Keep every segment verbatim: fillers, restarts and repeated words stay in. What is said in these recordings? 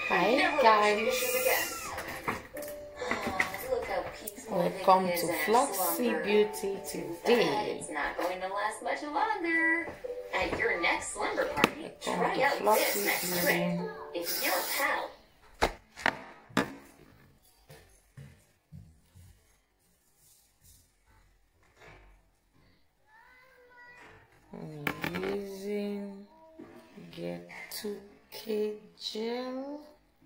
Hi guys, welcome to Floxy Beauty today. It's not going to last much longer. At your next slumber party, try out this next trick. If your pal I'm using Get two K gel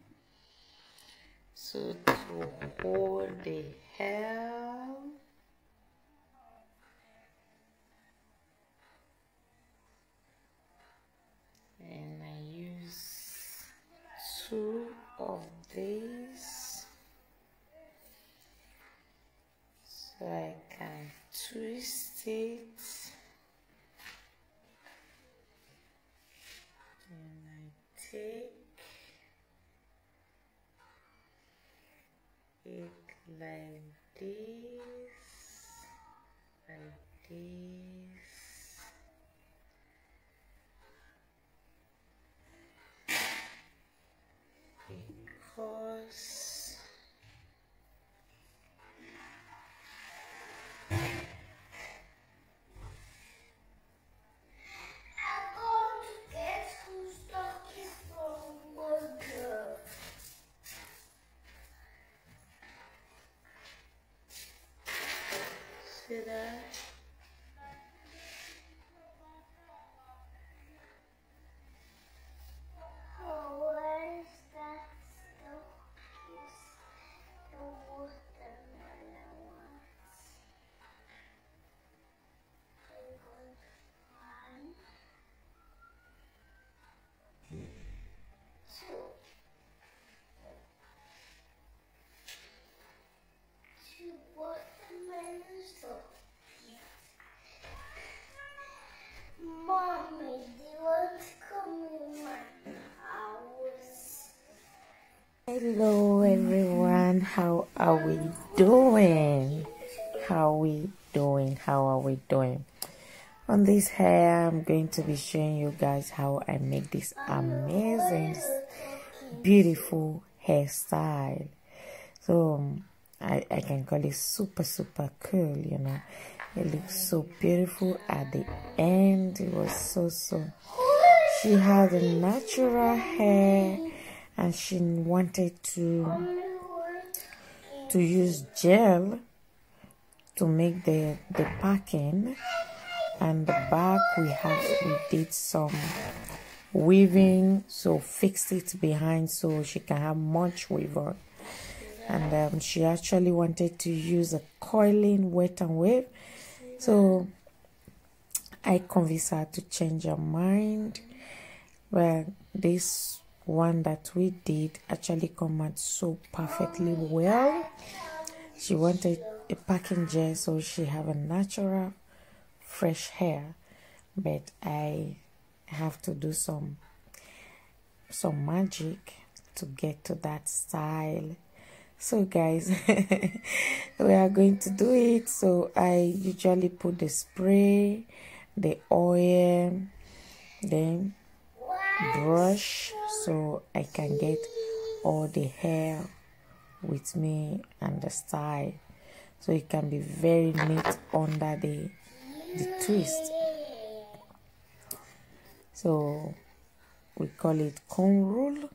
so to hold the hair. And I use two of these so I can twist it. And I take it like this, like this. Because see that? Mommy, do you want to come in my house? Hello everyone, how are we doing? How are we doing? How are we doing? On this hair, I'm going to be showing you guys how I make this amazing, beautiful hairstyle. So um, I, I can call it super super cool, you know. It looks so beautiful at the end. It was so so she had a natural hair and she wanted to to use gel to make the the packing. And the back we have we did some weaving, so fixed it behind so she can have much weave on. And um, she actually wanted to use a coiling wet and wave, so I convinced her to change her mind. Well, this one that we did actually come out so perfectly well. She wanted a packing gel so she have a natural fresh hair, but I have to do some some magic to get to that style. So guys, we are going to do it. So I usually put the spray, the oil, then brush so I can get all the hair with me and the style, so it can be very neat under the the twist. So we call it comb roll.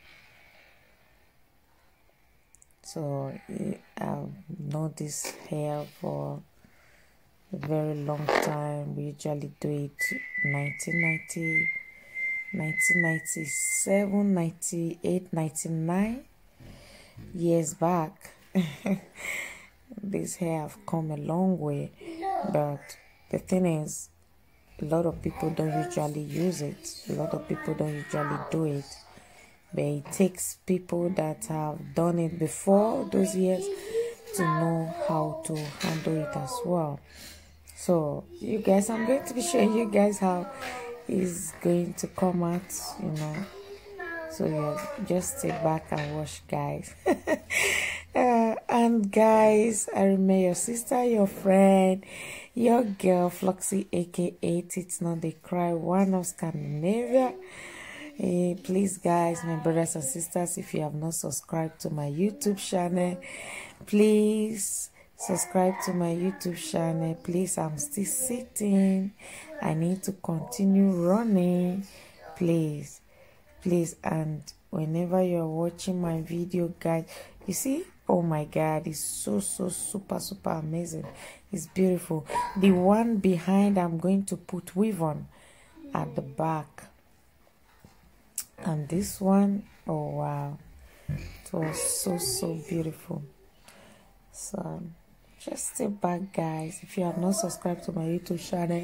So I've known this hair for a very long time. We usually do it nineteen ninety, nineteen ninety-seven, ninety-eight, ninety-nine years back. This hair have come a long way, but the thing is, a lot of people don't usually use it. A lot of people don't usually do it. But it takes people that have done it before those years to know how to handle it as well. So you guys, I'm going to be showing you guys how it's going to come out, you know. So yeah, just sit back and watch, guys. uh, and guys, I remain your sister, your friend, your girl Floxy, aka It's Not the Cry, one of Scandinavia. Hey, please, guys, my brothers and sisters, if you have not subscribed to my YouTube channel, please subscribe to my YouTube channel. Please, I'm still sitting. I need to continue running. Please, please, and whenever you're watching my video, guys, you see, oh my God, it's so so super super amazing. It's beautiful. The one behind, I'm going to put weave on at the back, and this one, oh wow, it was so so beautiful. So just stay back, guys. If you have not subscribed to my YouTube channel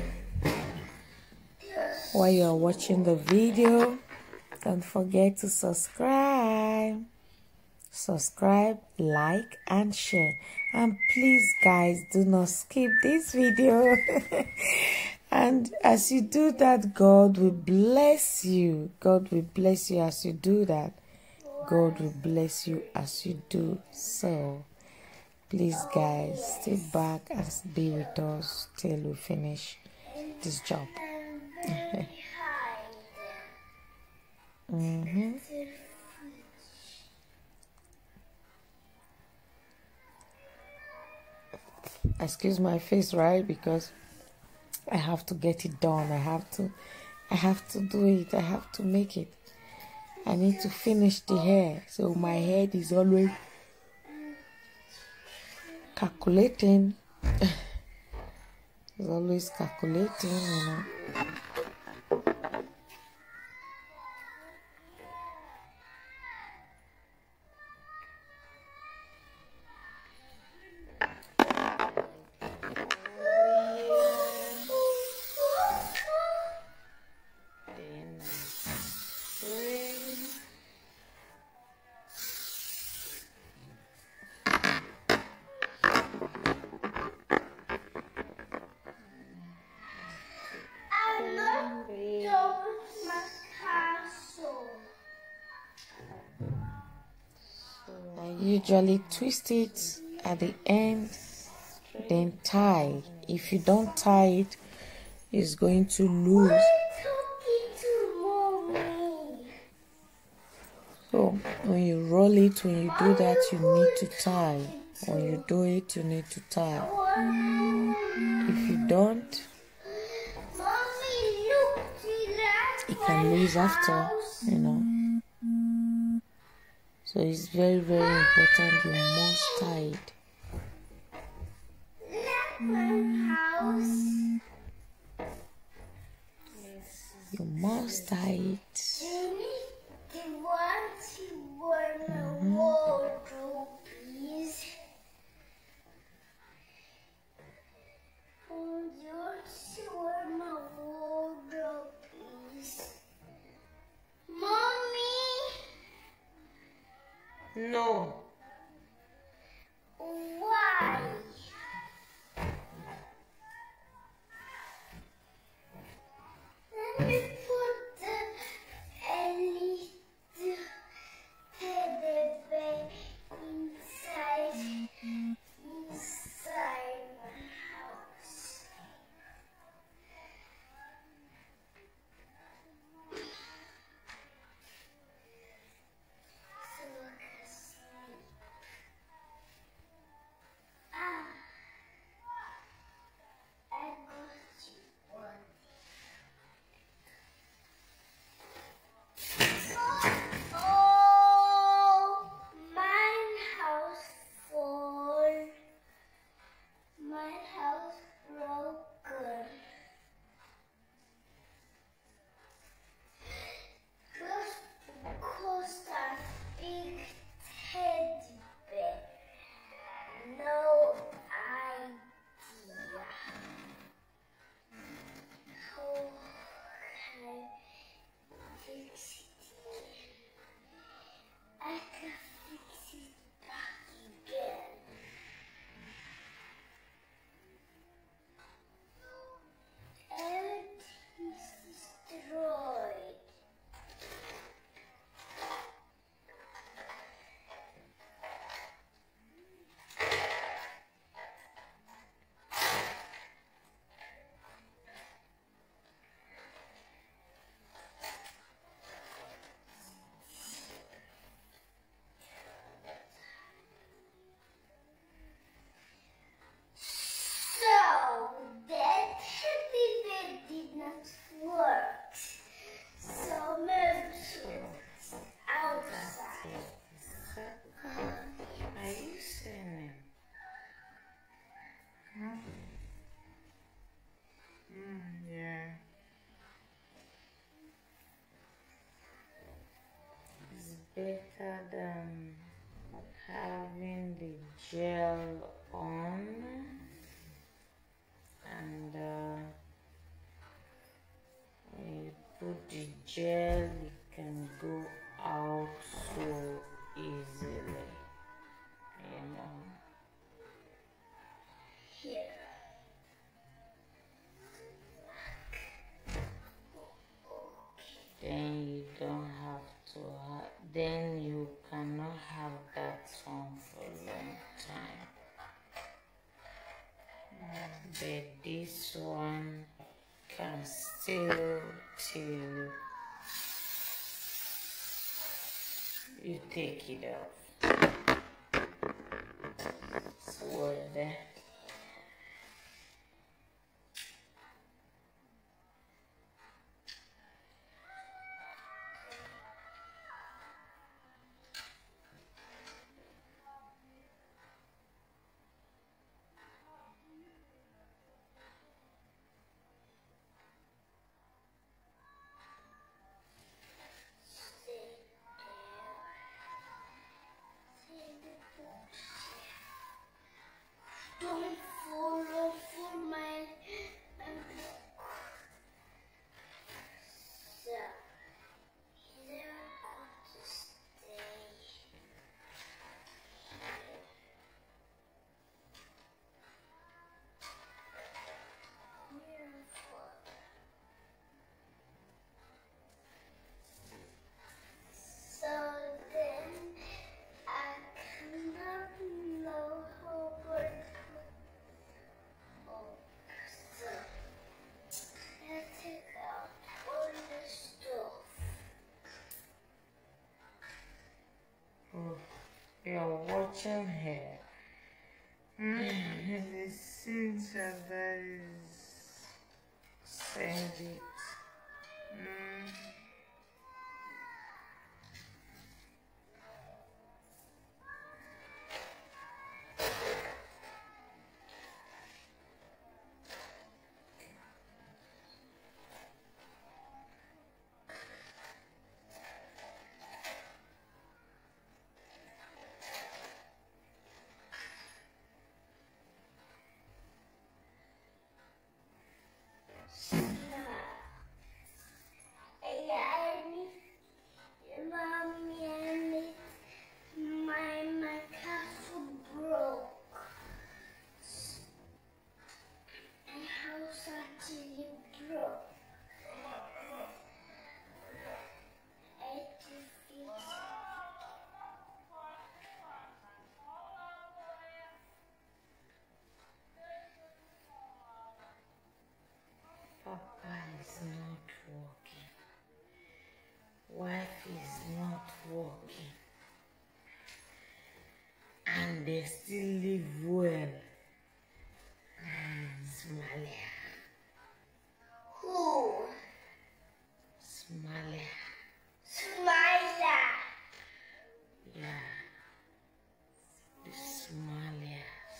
while you are watching the video, don't forget to subscribe. Subscribe, like, and share. And please, guys, do not skip this video. And as you do that, God will bless you. God will bless you as you do that. God will bless you as you do so. Please, guys, stay back and be with us till we finish this job. Mm-hmm. Excuse my face, right? Because I have to get it done. I have to I have to do it. I have to make it. I need to finish the hair. So my head is always calculating. It's always calculating, you know. I usually twist it at the end, then tie. If you don't tie it, it's going to lose. So when you roll it, when you do that, you need to tie. When you do it, you need to tie. If you don't, it can lose after, you know. So it's very, very important. You must tie it. You must tie it. No. Why? Let me put the elite teddy bear inside, inside my house. So I can sleep. better than having the gel on, and uh, when you put the gel, it can go out so easily, you know. Here. Then you don't have to ha then you cannot have that on for a long time. But this one can still till you take it off. So there. Don't follow for my so here I'm going to stay. Beautiful. So then I cannot know how to oh, so I take out all the stuff. Oh, you're watching here. The seeds are very send it. Mm. Mommy, I made my my castle broke. And how's actually broke? I defeat. Papa is not working. Wife is not working. And they still live well. Mm, Somalia. Who? Somalia. Smiler. Yeah. The Somalias.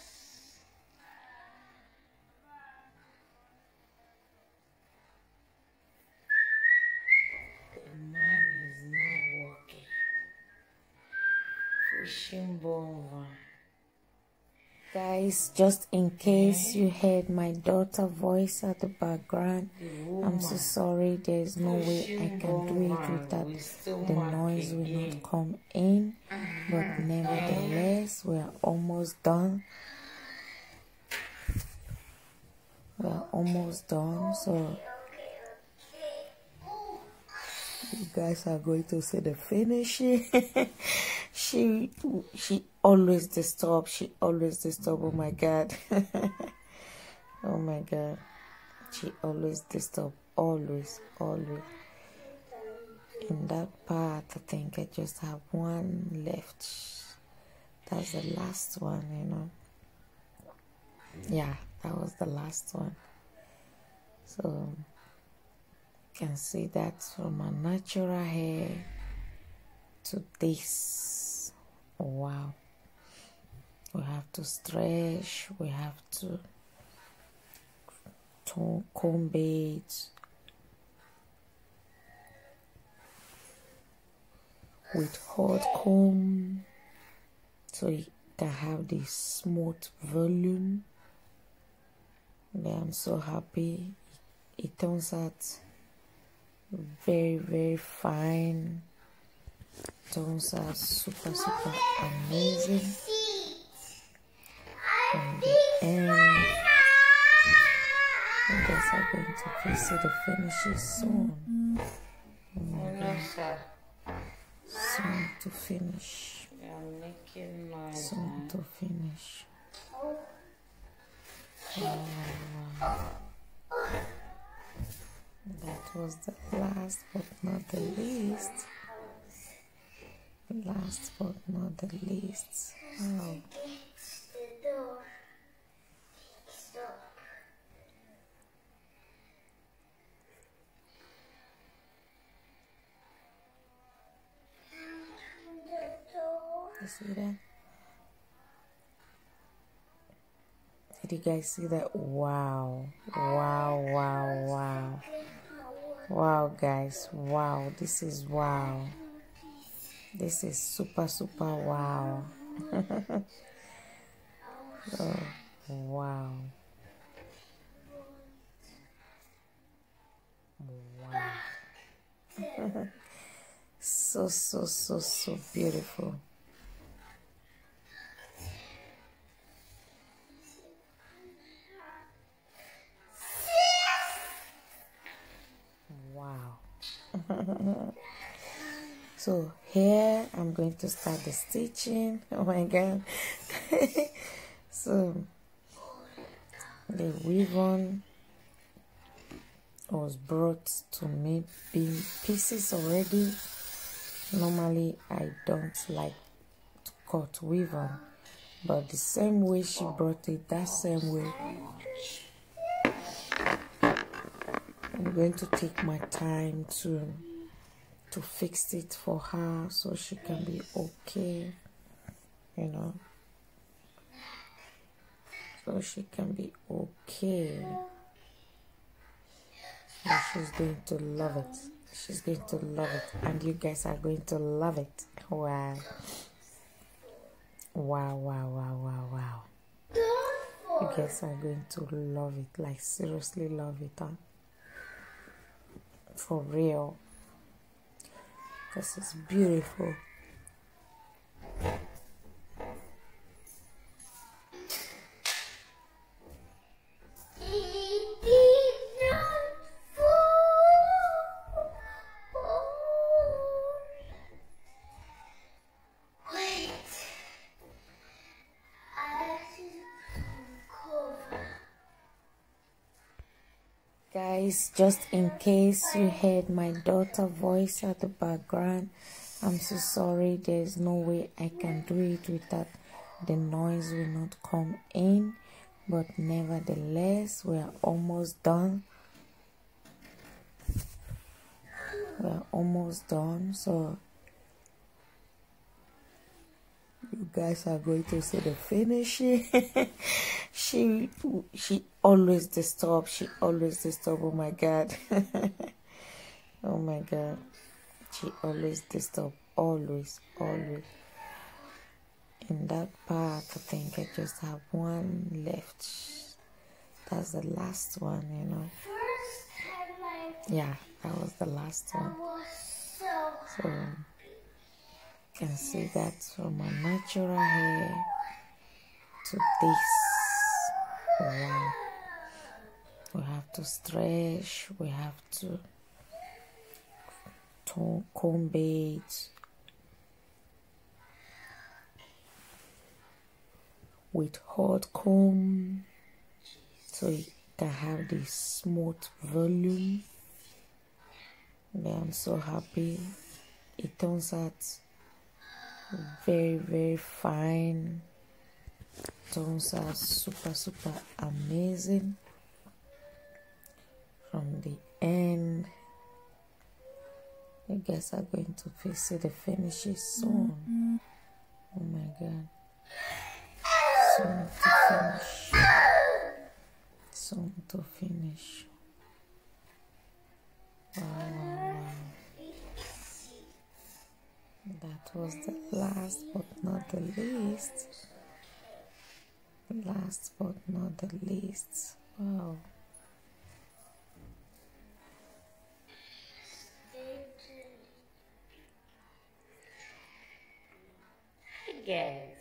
The man is not working. Pushing over. Guys, just in case you heard my daughter voice at the background, I'm so sorry. There's no way I can do it without the noise will not come in. But nevertheless, we are almost done. We are almost done. So you guys are going to see the finishing. she she always disturb. She always disturb. Oh my god. Oh my god. She always disturb. Always, always. In that part, I think I just have one left. That's the last one, you know. Yeah, that was the last one. So you can see that from my natural hair to this. Wow. We have to stretch, we have to, to comb it. with hot comb, so you can have this smooth volume. Yeah, I'm so happy. It turns out very very fine. Turns out super super amazing. And the end, I guess I'm going to visit the finishes soon. Oh my God. Soon to finish. Soon to finish. Wow, wow. That was the last but not the least. Last but not the least. Wow. You see that? Did you guys see that? Wow. Wow, wow, wow. Wow, guys. Wow. This is wow. This is super, super wow. Oh, wow. Wow. So, so, so, so beautiful. Wow. So here I'm going to start the stitching. Oh my God. So the ribbon was brought to me in pieces already. Normally I don't like to cut ribbon, but the same way she brought it, that same way I'm going to take my time to to fix it for her so she can be okay, you know, so she can be okay. And she's going to love it. She's going to love it, and you guys are going to love it. Wow. Wow, wow, wow, wow, wow. You guys are going to love it, like seriously love it, huh? For real. This is beautiful. Guys, just in case you heard my daughter's voice at the background, I'm so sorry. There's no way I can do it without the noise will not come in, but nevertheless we are almost done. We are almost done, so you guys are going to see the finishing. she she always disturbs. She always disturbs. Oh my God. Oh my God. She always disturbs. Always, always. In that part, I think I just have one left. That's the last one, you know. Yeah, that was the last one. So you can see that from my natural hair to this. Wow. We have to stretch, we have to comb it with hot comb so you can have this smooth volume. Yeah, I'm so happy. It turns out very very fine. Turns out super super amazing from the end. You guys are going to see the finishes soon. Oh my God. Soon to finish. Soon to finish. Wow, wow, wow. That was the last but not the least. Last but not the least. Wow. Hi guys.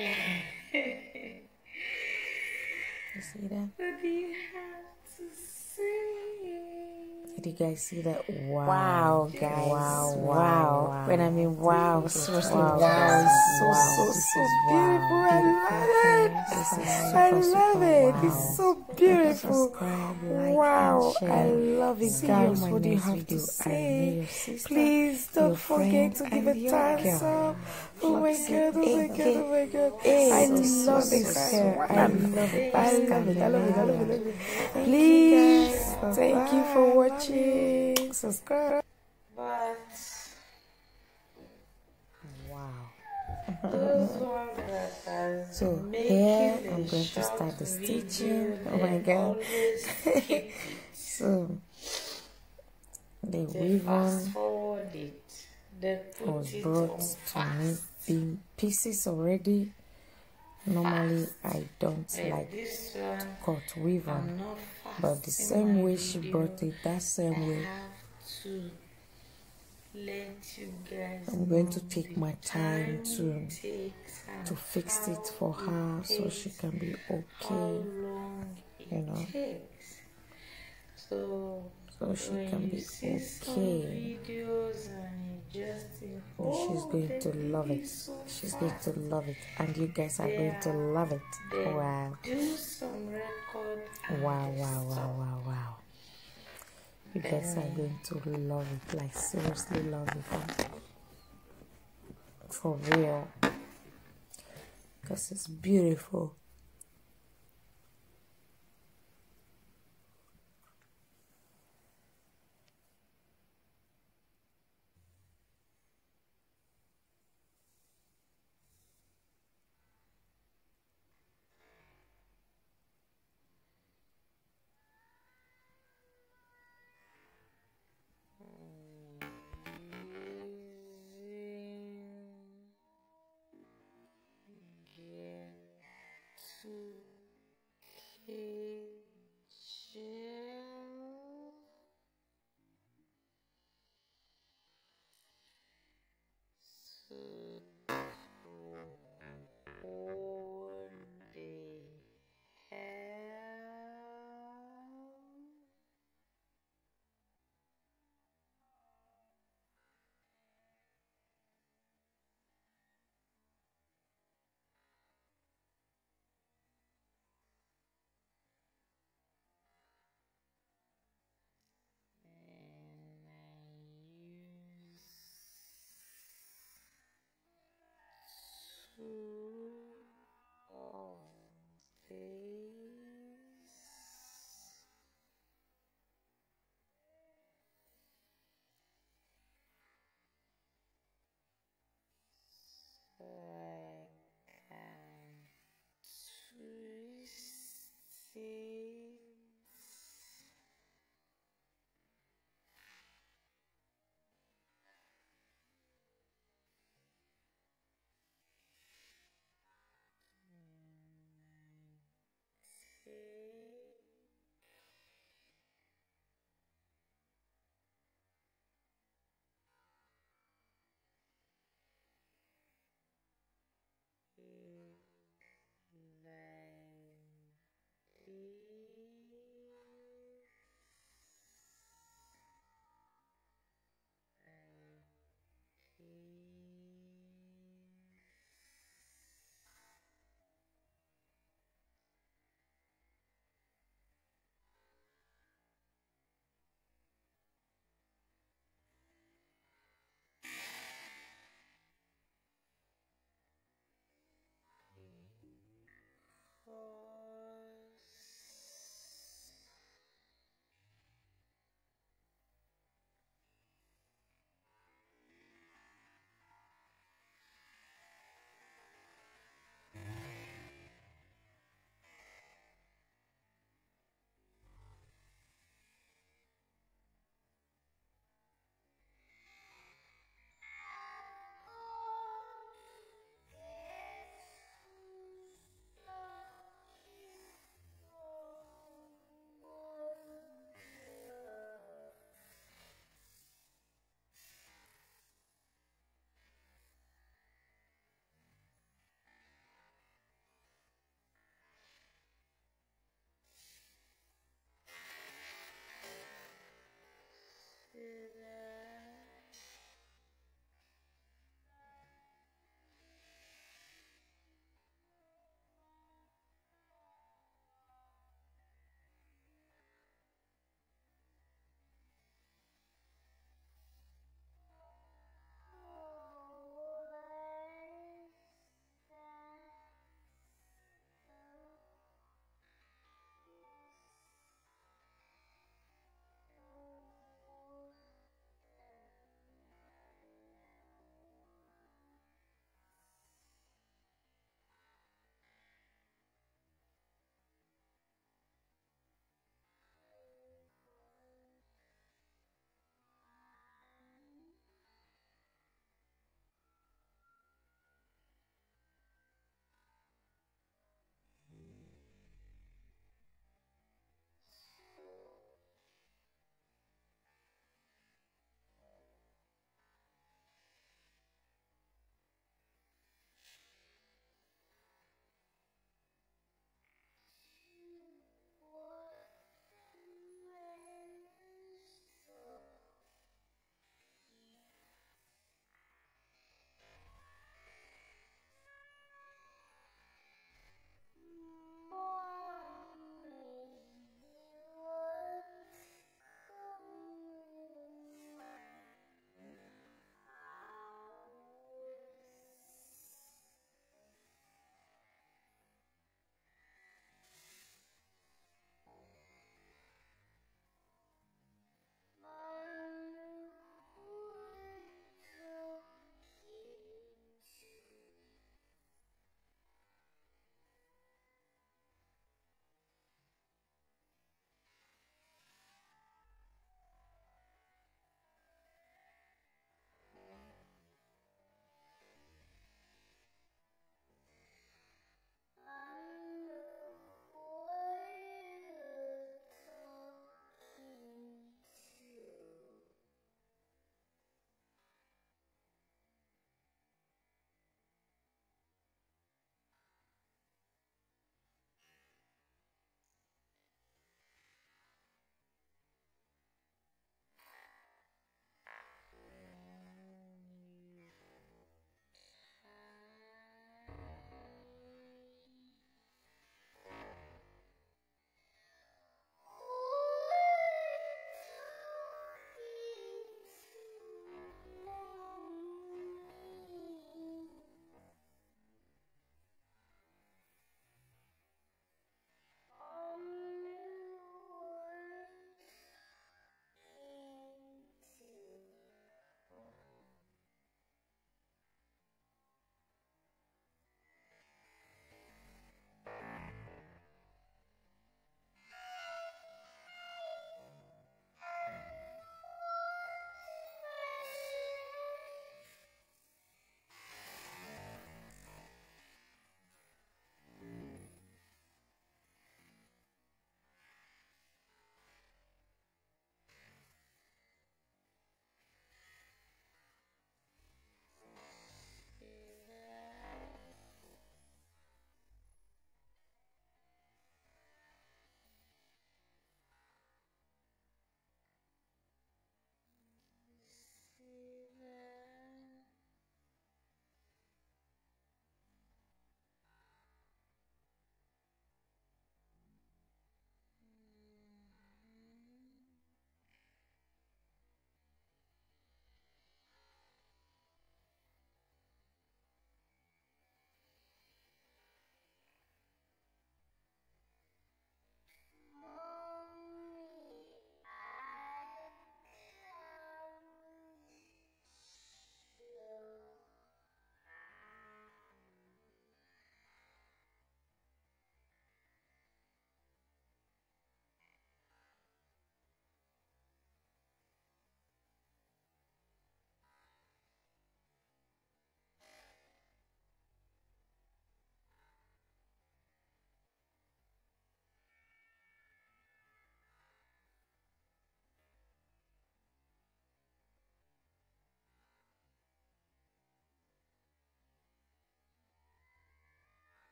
You see that? What do you have to say? Did you guys see that? Wow, Wow, guys. Wow, wow, Wow. wow. When I mean wow, seriously, Wow, wow, guys. it's so, Wow, so, this so is wow. beautiful. I love it. This is I super, love super it. wow. It's so beautiful. Subscribe, like, Wow, and share. I love it, See guys. you in my What do you next have video. to I say? know your sister, Please don't your forget friend, to give and a your thumbs girl. up. Oh my Flopsy, god, oh my A god, K. oh my god. Hey, I so, love so, this so, hair. so I beautiful. love it. I love it. I love it. I love it. I love it. Thank you, Please, guys. thank you for Bye. watching. Subscribe. But Wow. those ones that are So making here the I'm going to short start the video, stitching. Oh they my god. always skip it. So the They weave fast on forward it. They put was it brought on to me fast. in pieces already. Normally I don't Like like this one, cut weave I'm on, not fast but the in same my way she video. brought it, that same I way have to let you guys I'm going know to take the my time to it takes and to fix it for how her it so she takes, can be how okay, long it you know, takes. So so she when can you be see some okay. videos and you just think, And she's oh, going they to did love it. so She's going fast. to love it, and you guys are going to love it. They Wow. do some record and Wow, they wow, wow, stop. wow, wow. You guys are going to love it, like seriously love it. For real. Because it's beautiful.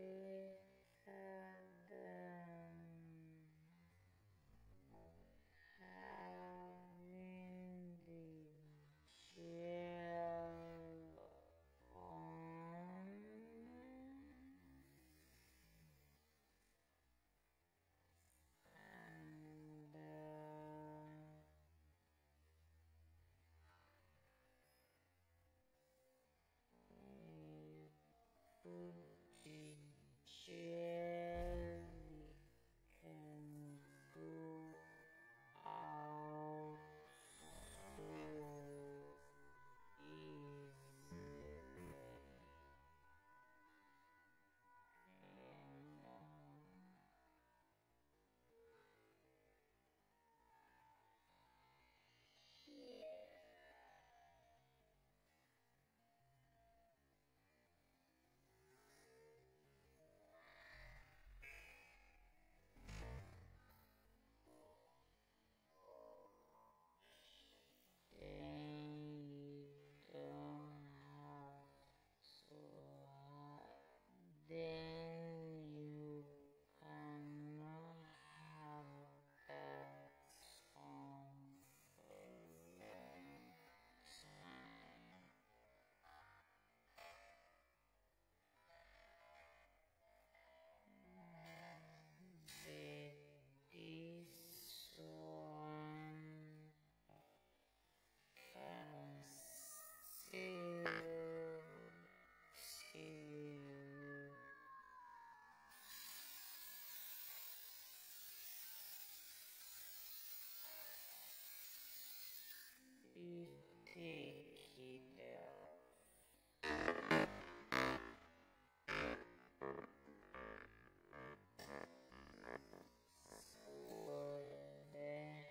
and um, having the gel on and uh, put the jelly can go out so easily. They don't have to then you cannot have that song for a long time. This one can still still you take it out. So then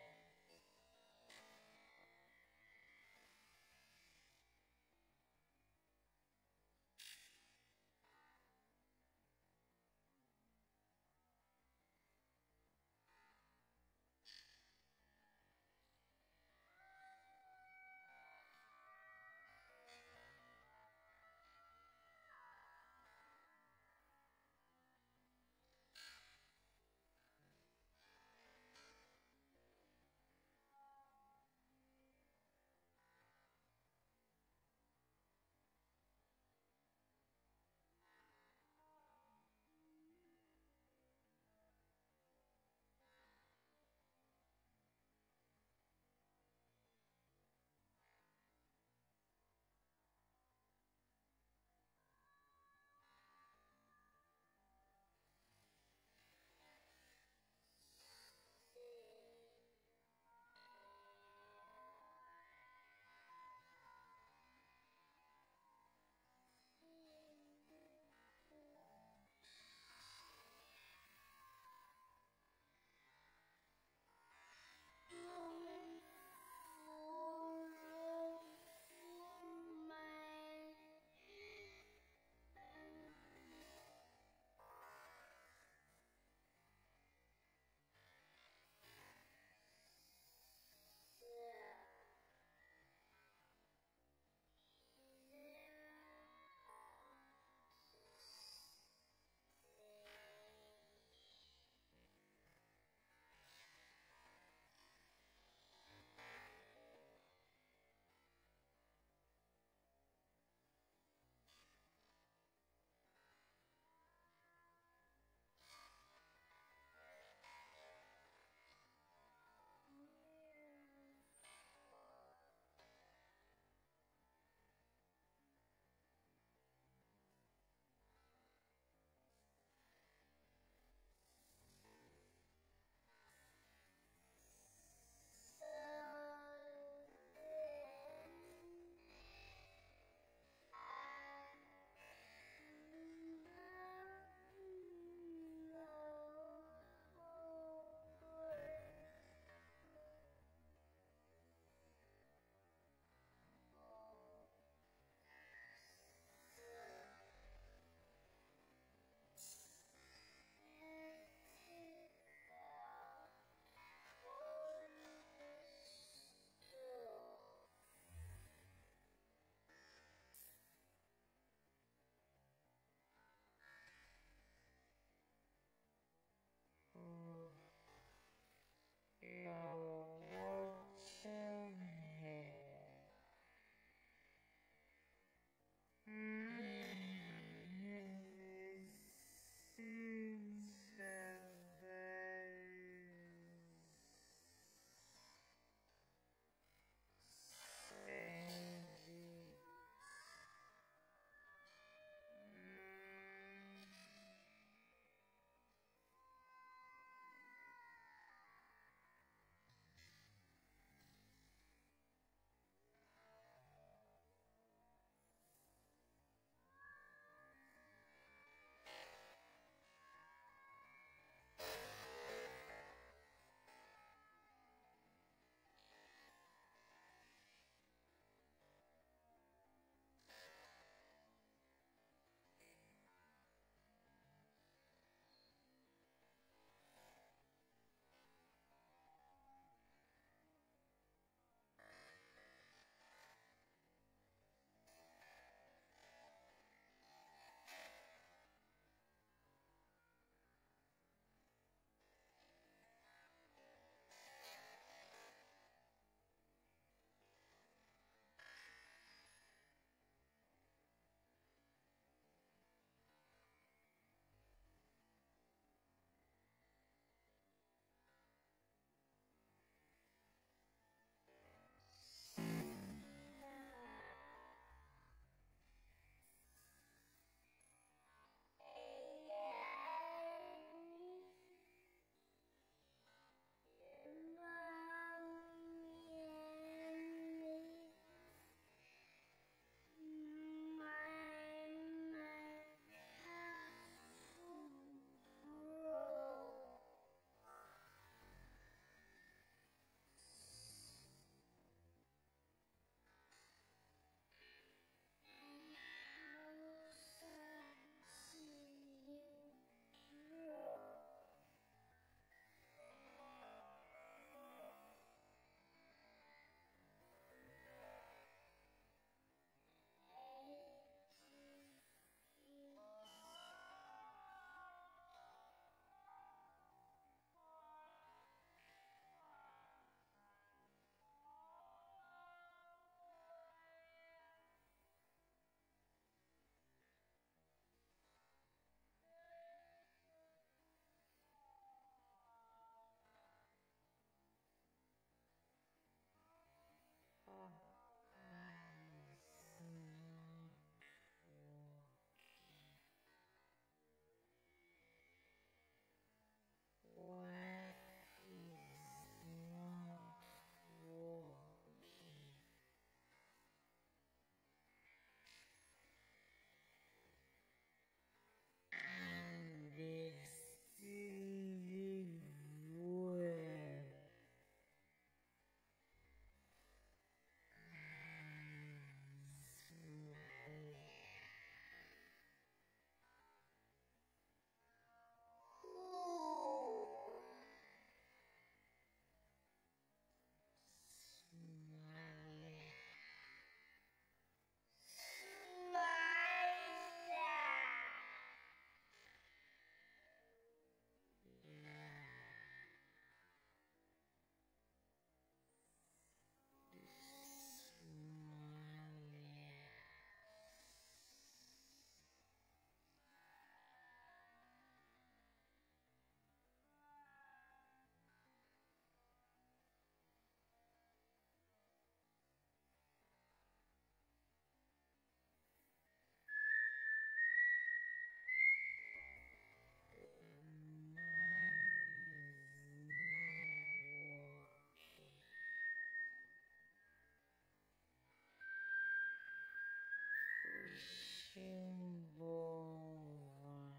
Shimbova.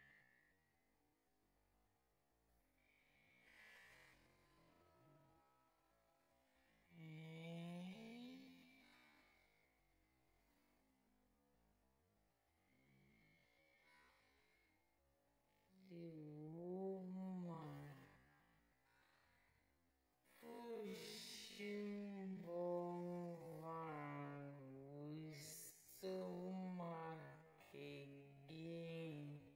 Uma Shimbova Usumaki.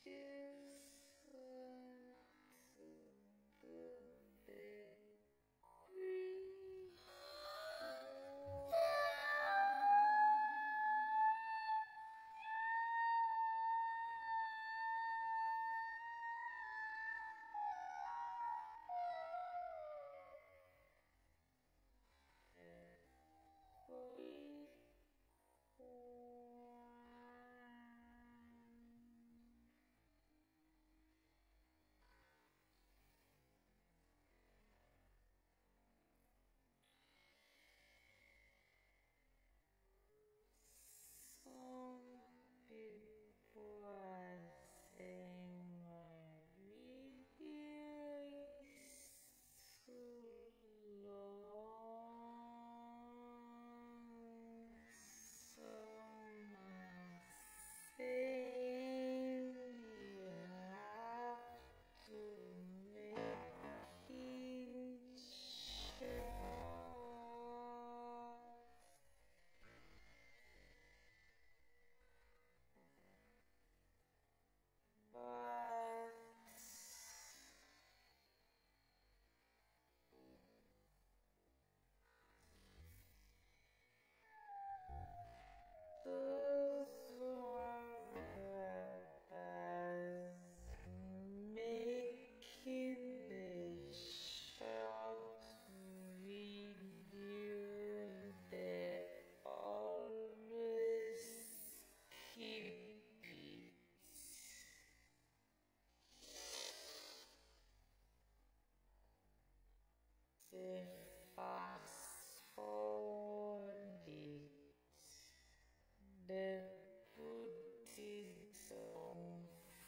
Fast forward it, then put it on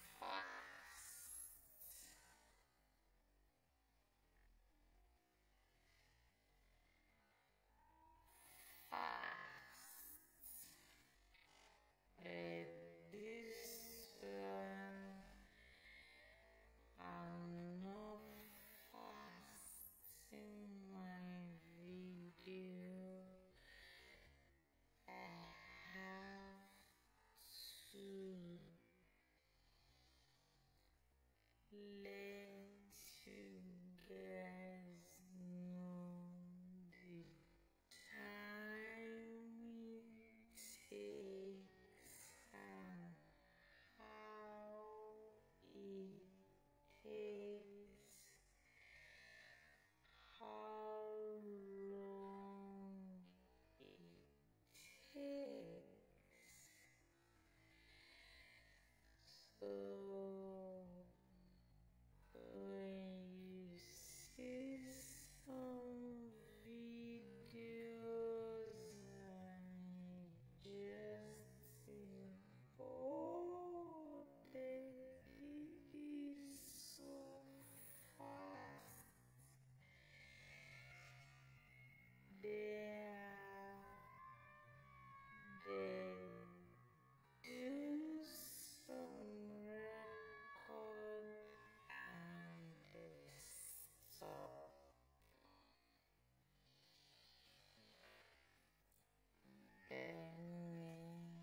fast. Fast. And this one, I'm not fast in my video. I have to let you guys know the time it takes and how it takes, how long it takes. So when you see some videos and just think, oh, they is so fast. They are, they do some record and they stop. Then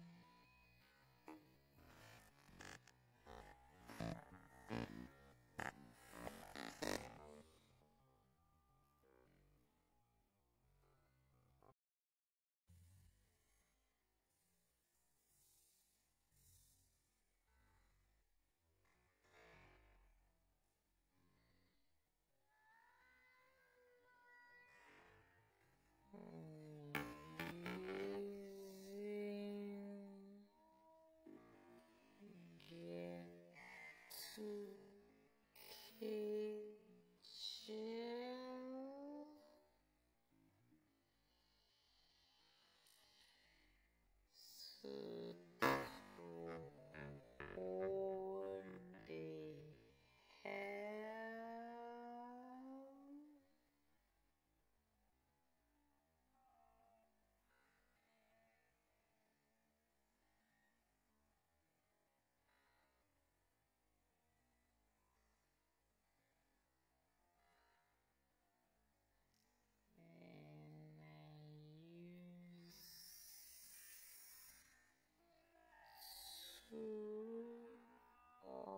using get to jail. So all they have and I use to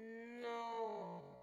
No.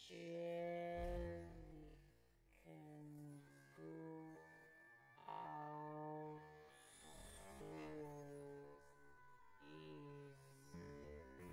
Jelly can go out so easily.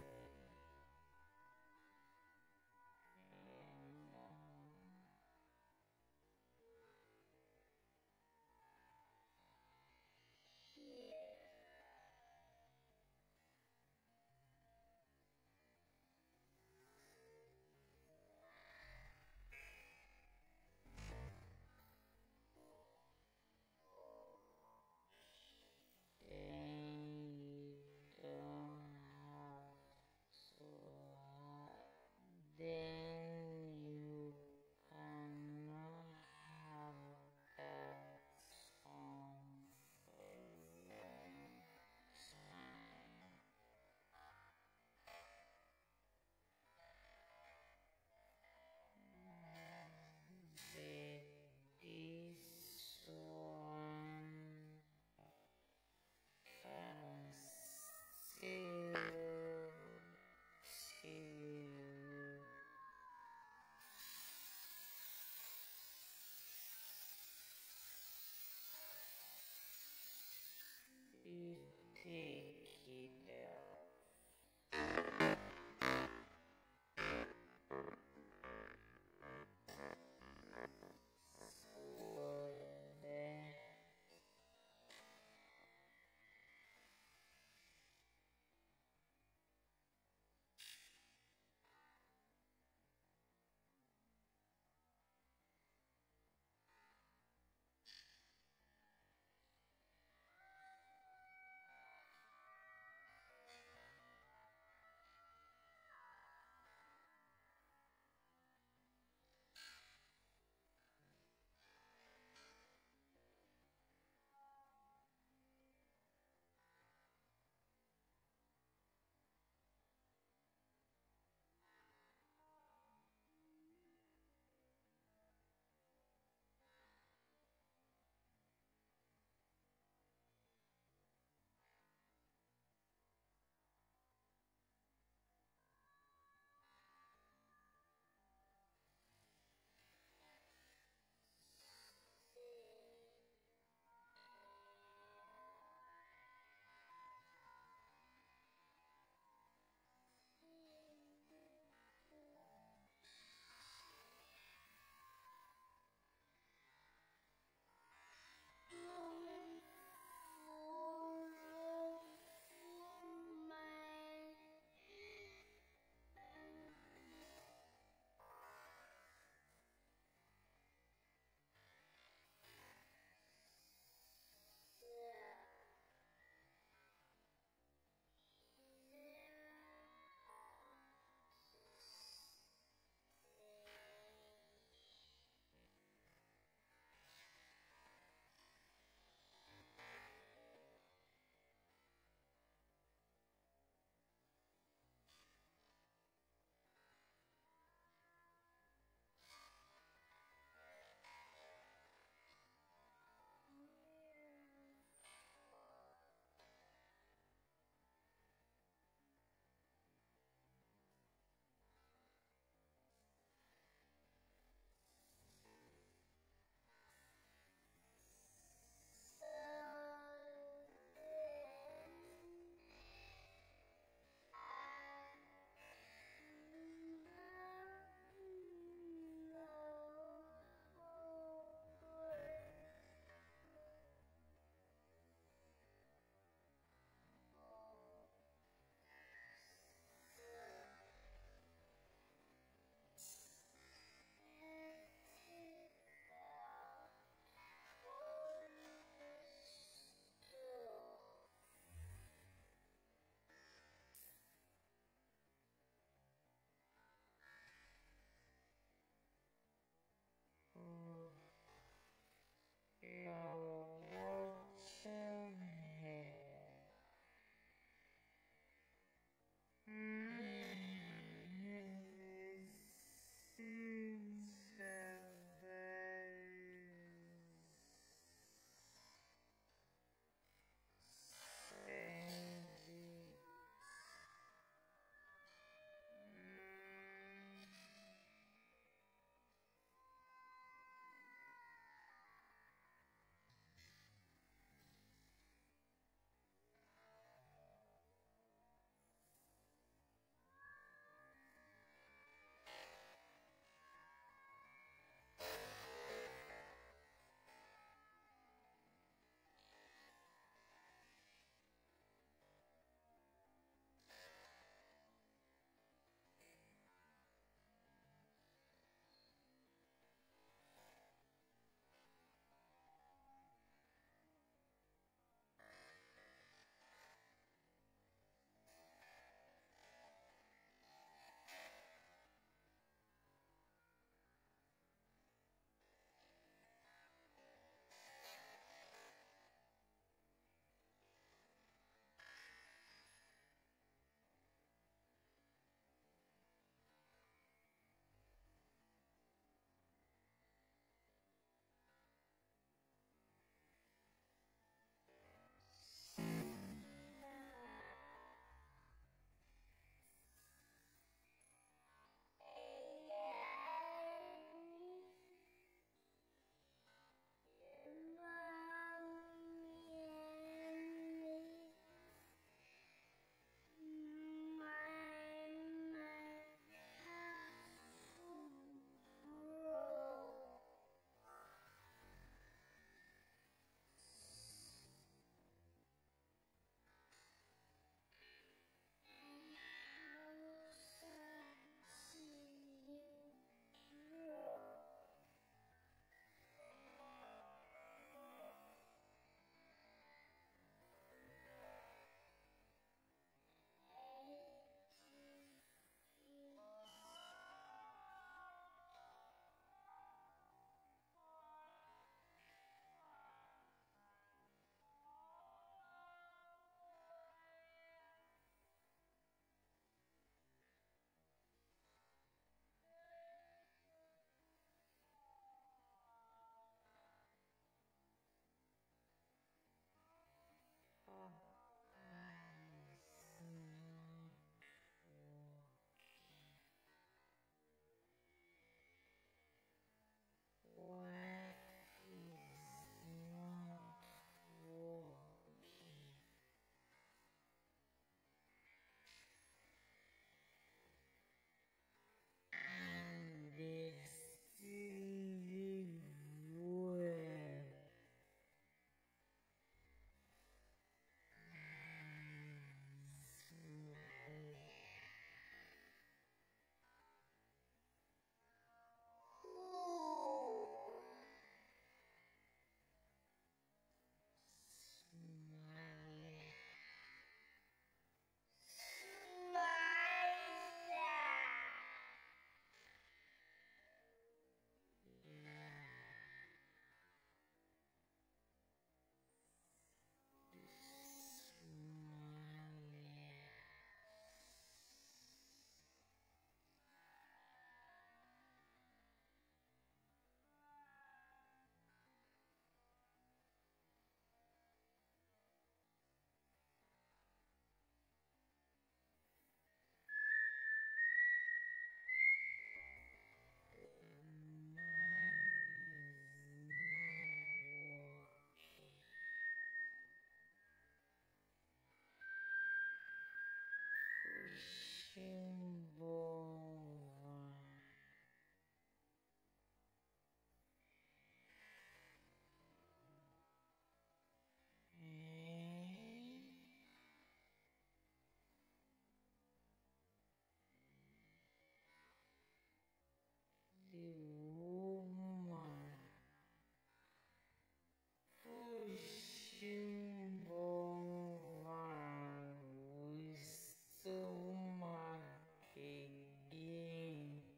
They don't have to, then you cannot have that song. This one can still chill. You take it out. Shimbova. Uma Shimbova Usuma Kegi.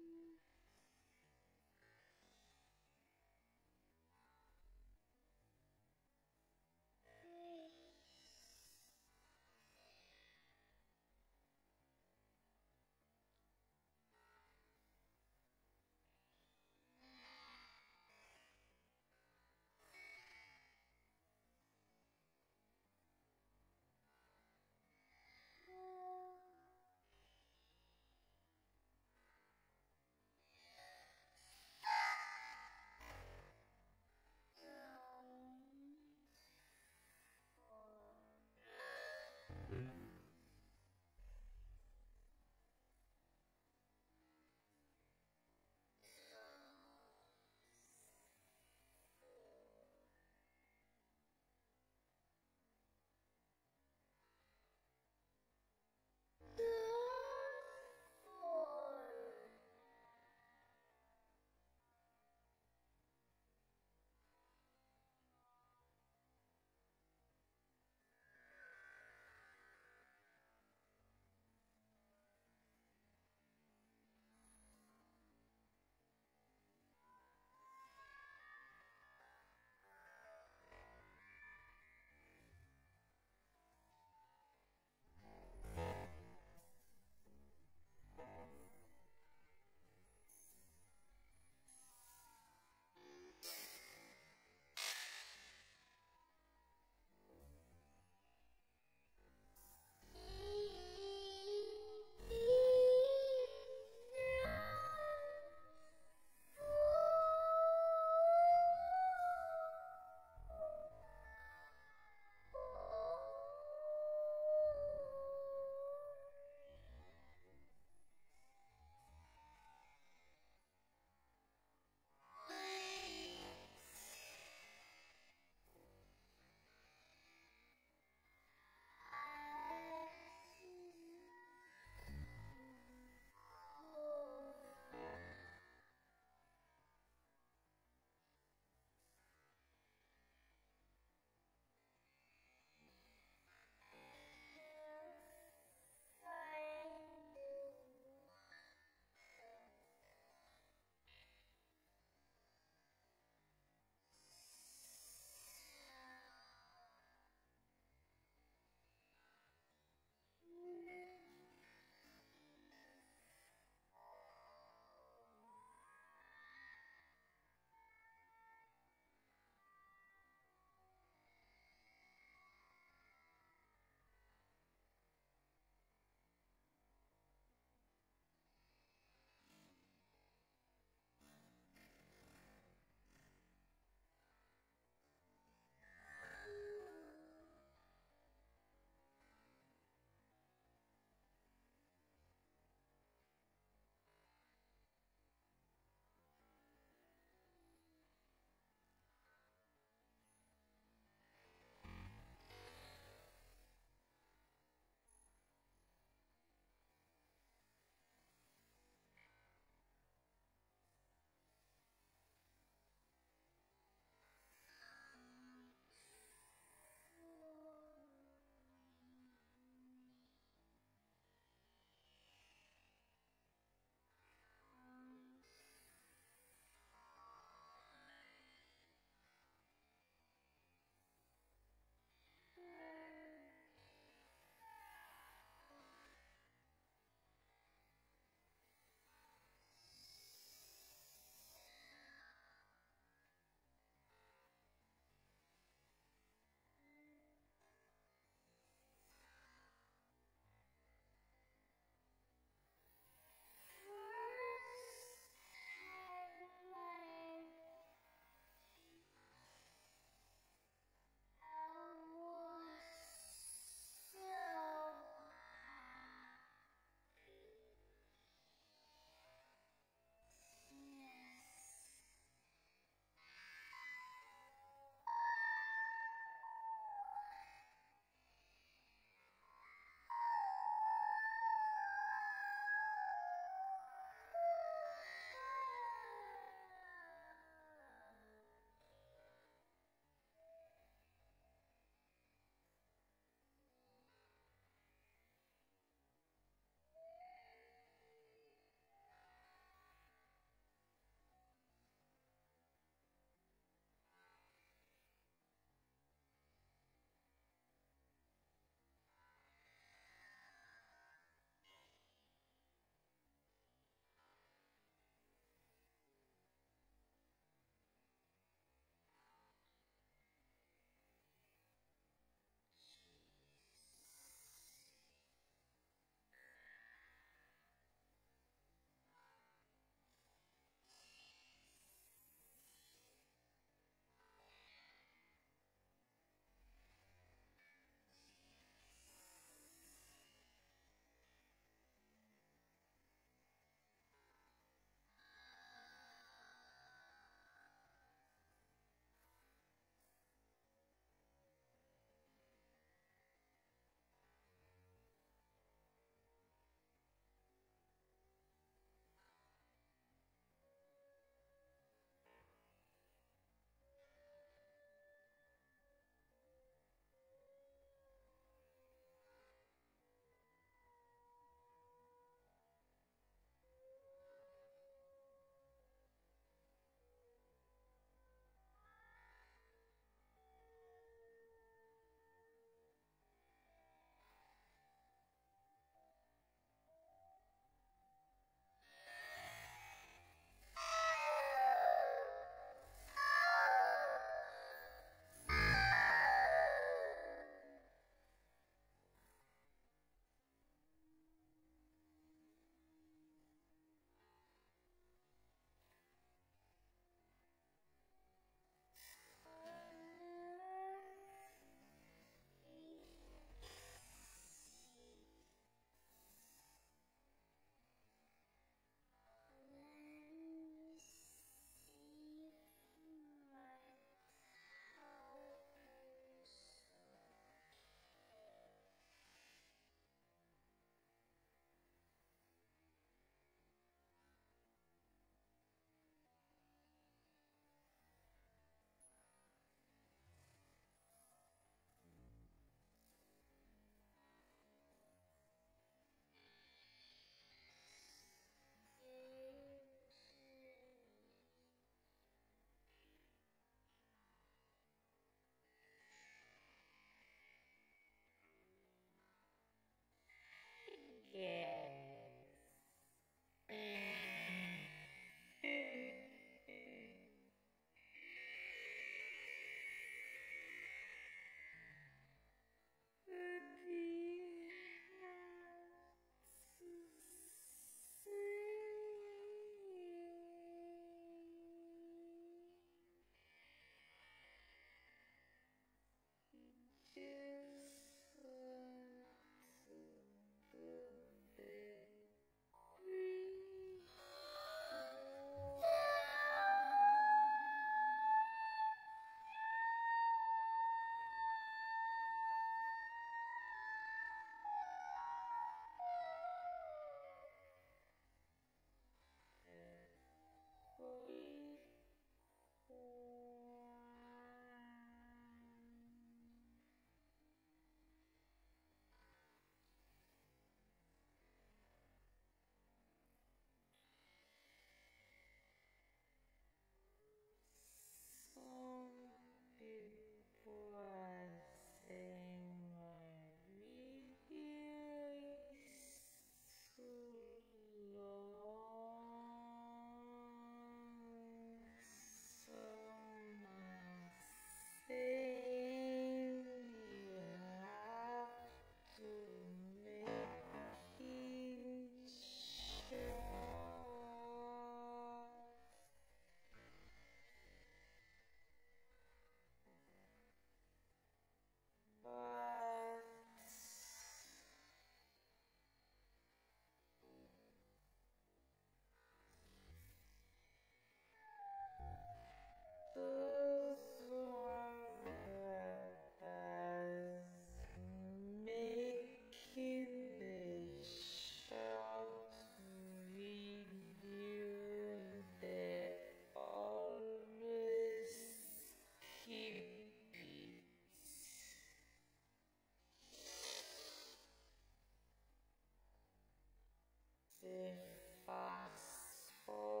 fast forward.